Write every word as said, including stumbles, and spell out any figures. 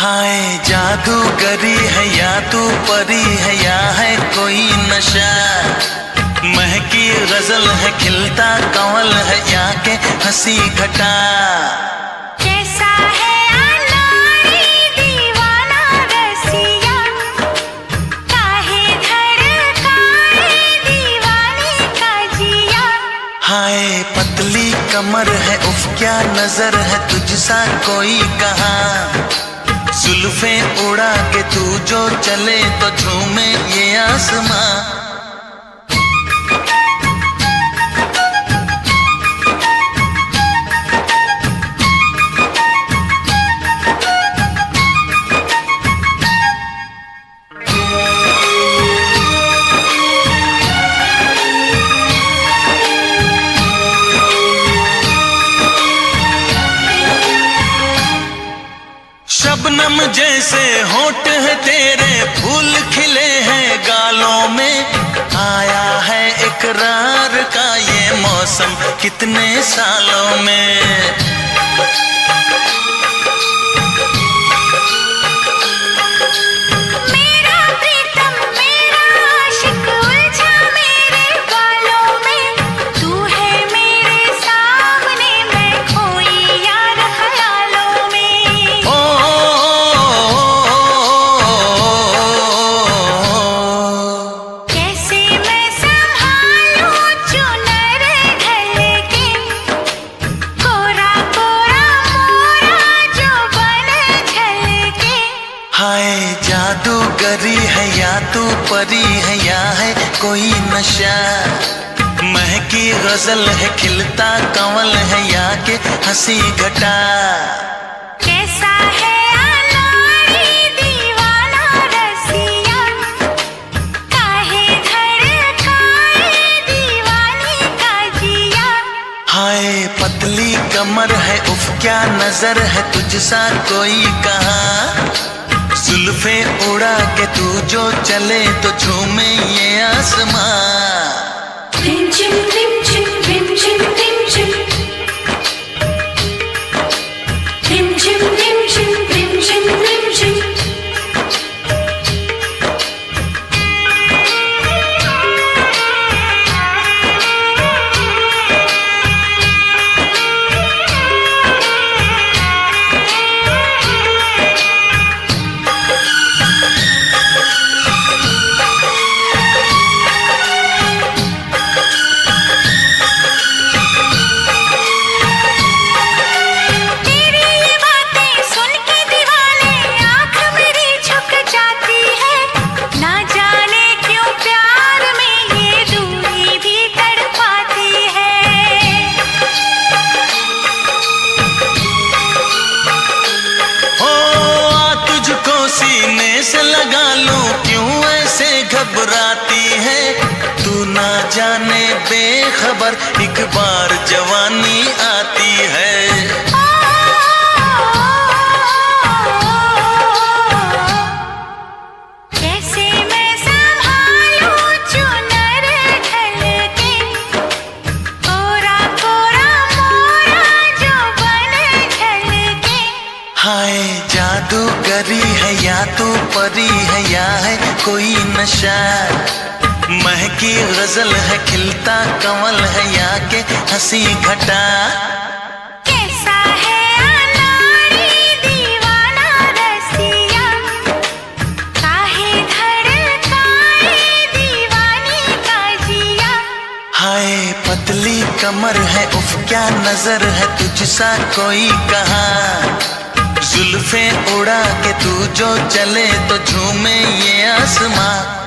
हाय जादूगरी है या तू परी है या है कोई नशा, महकी गजल है खिलता कंवल है या के हंसी घटा। कैसा है अनाड़ी दीवाना रसिया, काहे धड़काए दीवाने का जिया। हाय पतली कमर है उफ क्या नजर है तुझसा कोई कहाँ, जुल्फे उड़ा के तू जो चले तो झूमे ये आसमां। शबनम जैसे होठ है तेरे फूल खिले हैं गालों में, आया है इकरार का ये मौसम कितने सालों में। हाय जादूगरी है या तू परी है या है कोई नशा, महकी गजल है खिलता कंवल है या के हंसी घटा। कैसा है अनाड़ी दीवाना रसिया, काहे धड़काए दीवाने का जिया। हाय पतली कमर है उफ क्या नजर है तुझसा कोई कहाँ, जुल्फे उड़ा के तू जो चले तो झूमे ये आसमां। रिम झिम रिम झिम रिम झिम रिम झिम, रिम झिम रिम झिम रिम झिम रिम झिम। सीने से लगा लूं क्यों ऐसे घबराती है, तू ना जाने बेखबर एक बार जवानी आती है। कैसे मैं संभालूं चुनर ढलके, कोरा कोरा मोरा जो बन ढलके। हाय जादूगरी है या तू परी है या है कोई नशा, महकी गजल है खिलता कंवल है या के हंसी घटा। कैसा है अनाड़ी दीवाना रसिया, काहे धड़काए दीवाने का जिया। हाय पतली कमर है उफ क्या नजर है तुझसा कोई कहाँ, जुल्फे उड़ा के तू जो चले तो झूमे ये आसमां।